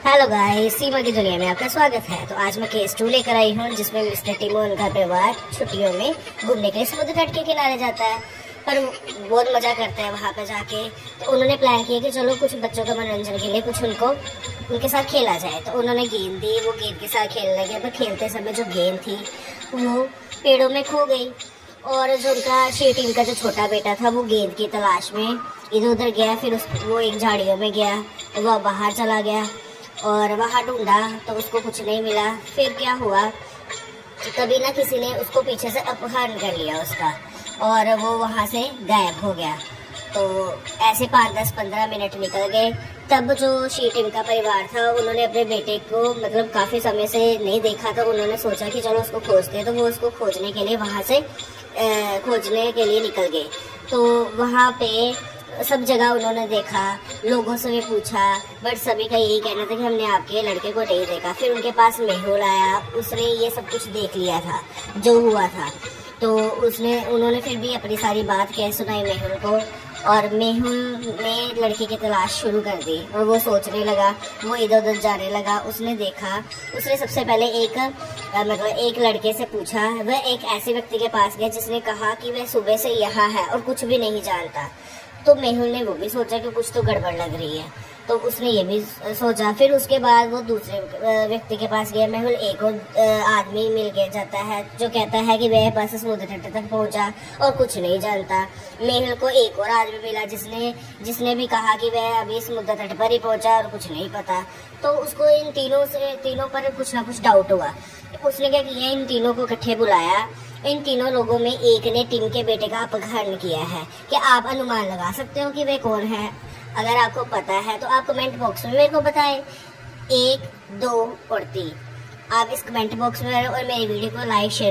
Hello guys, सीमा की दुनिया में आपका स्वागत है। तो आज मैं केस 2 लेकर आई हूँ, जिसमें मिस्टर टिमो उनका परिवार छुट्टियों में घूमने के लिए समुद्र तट के किनारे जाता है। पर बहुत मजा करते हैं वहाँ पे जाके। तो उन्होंने प्लान किया कि चलो कुछ बच्चों के मनोरंजन के लिए कुछ उनको उनके साथ खेला जाए। तो उन्होंने गेंद दी, वो गेंद के साथ खेलने लगे। पर खेलते समय जो गेंद थी वो पेड़ों में खो गई, और जो उनका शी टीम का जो छोटा बेटा था वो गेंद की तलाश में इधर उधर गया। फिर वो एक झाड़ियों में गया, तो वह बाहर चला गया और वहाँ ढूंढा तो उसको कुछ नहीं मिला। फिर क्या हुआ, तभी ना किसी ने उसको पीछे से अपहरण कर लिया उसका, और वो वहाँ से गायब हो गया। तो ऐसे 5-10-15 मिनट निकल गए। तब जो शी टीम का परिवार था उन्होंने अपने बेटे को मतलब काफ़ी समय से नहीं देखा, तो उन्होंने सोचा कि चलो उसको खोजते हैं। तो वो उसको खोजने के लिए वहाँ से खोजने के लिए निकल गए। तो वहाँ पे सब जगह उन्होंने देखा, लोगों से भी पूछा, बट सभी का यही कहना था कि हमने आपके लड़के को नहीं देखा। फिर उनके पास मेहुल आया, उसने ये सब कुछ देख लिया था जो हुआ था। तो उन्होंने फिर भी अपनी सारी बात कह सुनाई मेहुल को, और मेहुल ने लड़की की तलाश शुरू कर दी। और वो सोचने लगा, वो इधर उधर जाने लगा। उसने देखा, उसने सबसे पहले एक लड़के से पूछा। वह एक ऐसे व्यक्ति के पास गया जिसने कहा कि वह सुबह से यहाँ है और कुछ भी नहीं जानता। तो मेहुल ने वो भी सोचा कि कुछ तो गड़बड़ लग रही है, तो उसने ये भी सोचा। फिर उसके बाद वो दूसरे व्यक्ति के पास गया। मेहुल एक और आदमी मिल गया जाता है जो कहता है कि वह बस समुद्र तट तक पहुंचा और कुछ नहीं जानता। मेहुल को एक और आदमी मिला जिसने भी कहा कि वह अभी समुद्र तट पर ही पहुंचा और कुछ नहीं पता। तो उसको इन तीनों पर कुछ ना कुछ डाउट हुआ। उसने क्या किया, इन तीनों को इकट्ठे बुलाया। इन तीनों लोगों में एक ने टिम के बेटे का अपहरण किया है। क्या आप अनुमान लगा सकते हो कि वे कौन है? अगर आपको पता है तो आप कमेंट बॉक्स में मेरे को बताएं। 1, 2 और 3 आप इस कमेंट बॉक्स में और मेरी वीडियो को लाइक शेयर